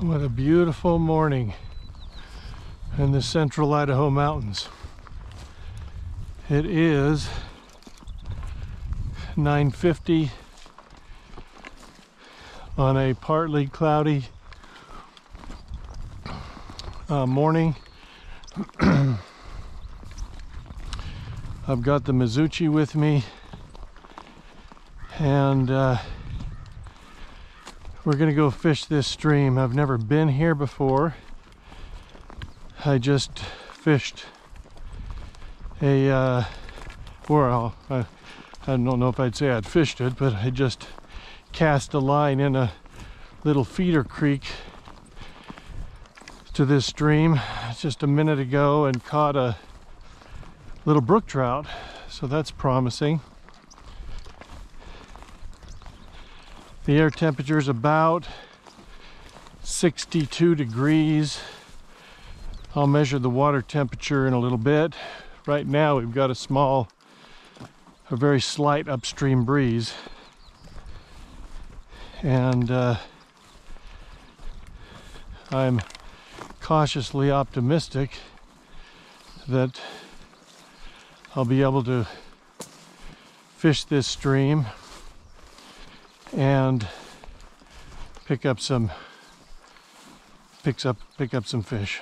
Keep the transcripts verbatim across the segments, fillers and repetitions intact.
What a beautiful morning in the central Idaho mountains. It is nine fifty on a partly cloudy uh, morning. I've got the Mizuchi with me, and uh, we're gonna go fish this stream. I've never been here before. I just fished a, uh, well, I, I don't know if I'd say I'd fished it, but I just cast a line in a little feeder creek to this stream just a minute ago and caught a little brook trout, so that's promising. The air temperature is about sixty-two degrees. I'll measure the water temperature in a little bit. Right now we've got a small, a very slight upstream breeze. And uh, I'm cautiously optimistic that I'll be able to fish this stream and pick up some picks up pick up some fish.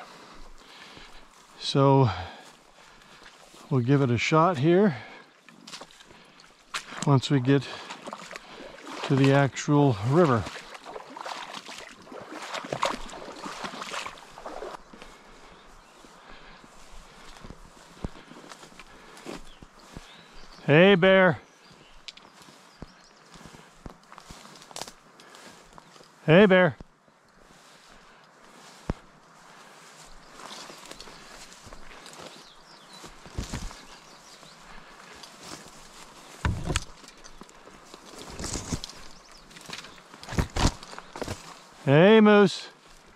So we'll give it a shot here once we get to the actual river. Hey, bear. Hey, bear. Hey, moose.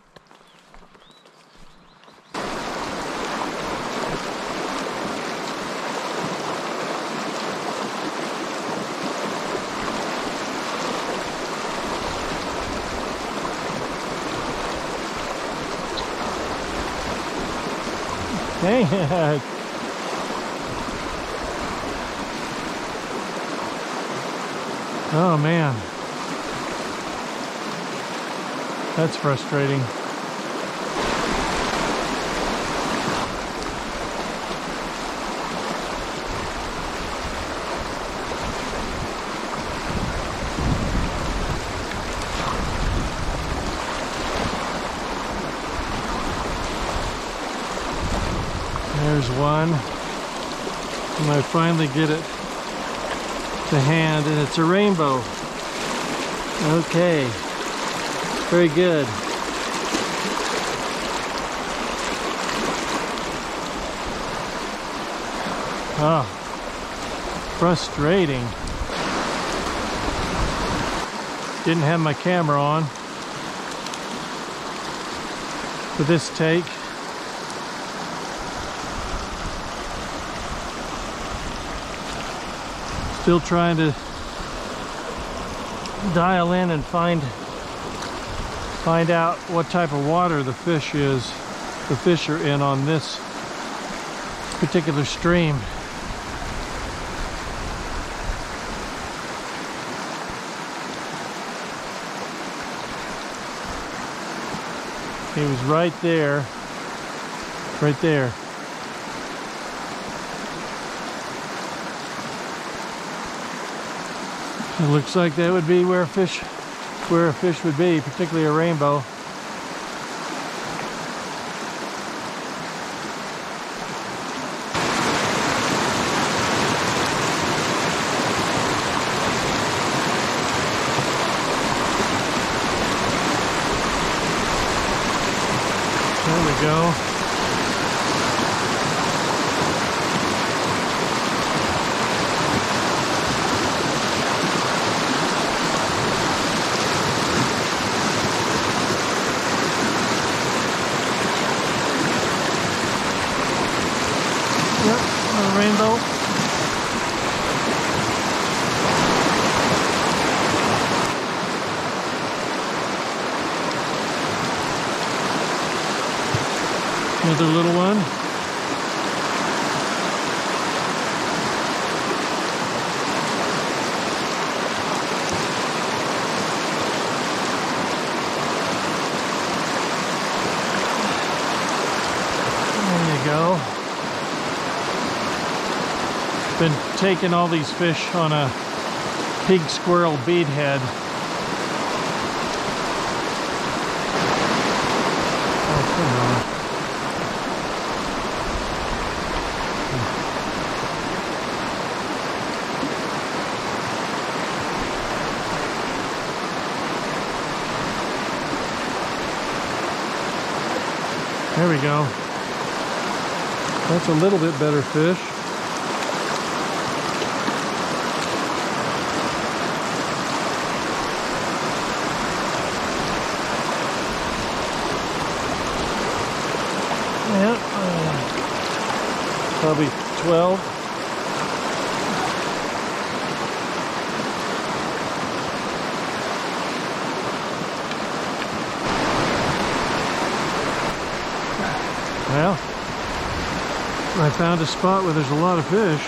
Dang it. Oh man, that's frustrating. There's one, and I finally get it to hand, and it's a rainbow. Okay, very good. Oh, frustrating. Didn't have my camera on for this take. Still trying to dial in and find find out what type of water the fish is, the fish are in on this particular stream. He was right there, right there. It looks like that would be where a fish, where a fish would be, particularly a rainbow. There we go. Yep, a rainbow. Another little one. There you go. Been taking all these fish on a pig squirrel bead head. Oh, come on. There we go. That's a little bit better fish. Yeah, uh, probably twelve. Well, I found a spot where there's a lot of fish.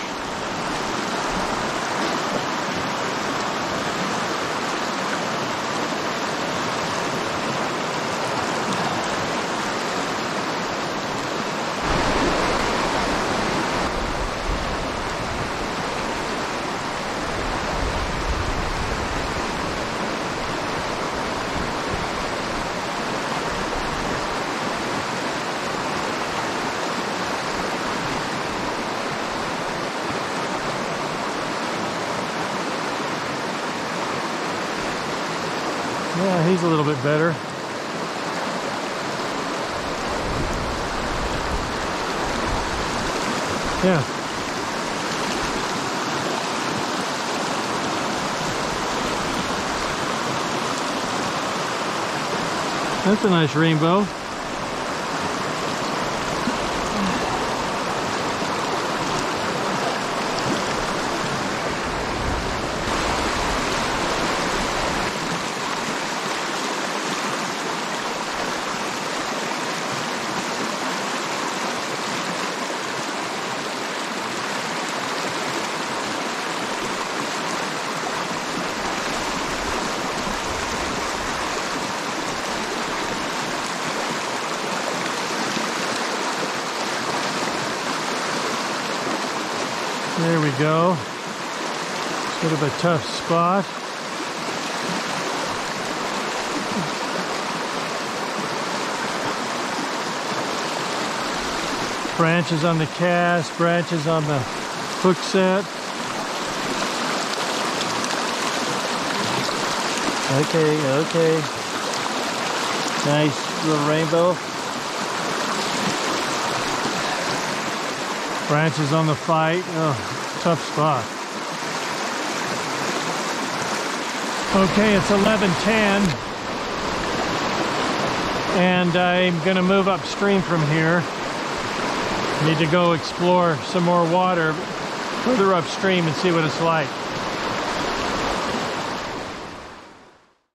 Yeah, he's a little bit better. Yeah. That's a nice rainbow. There we go. Sort of a tough spot. Branches on the cast, branches on the hook set. Okay, okay. Nice little rainbow. Branches on the fight. Oh, tough spot. Okay, it's eleven ten. And I'm gonna move upstream from here. Need to go explore some more water further upstream and see what it's like.